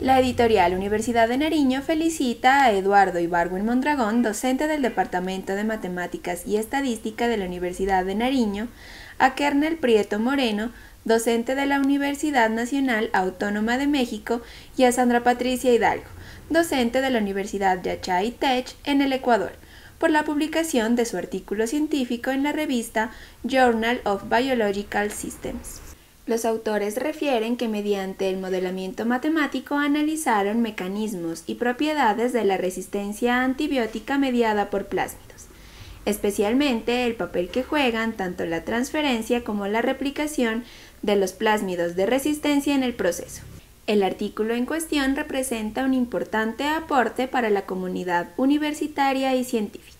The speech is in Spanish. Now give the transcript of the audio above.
La editorial Universidad de Nariño felicita a Eduardo Ibargüen Mondragón, docente del Departamento de Matemáticas y Estadística de la Universidad de Nariño, a Kernel Prieto Moreno, docente de la Universidad Nacional Autónoma de México, y a Sandra Patricia Hidalgo, docente de la Universidad Yachay Tech en el Ecuador, por la publicación de su artículo científico en la revista Journal of Biological Systems. Los autores refieren que mediante el modelamiento matemático analizaron mecanismos y propiedades de la resistencia antibiótica mediada por plásmidos, especialmente el papel que juegan tanto la transferencia como la replicación de los plásmidos de resistencia en el proceso. El artículo en cuestión representa un importante aporte para la comunidad universitaria y científica.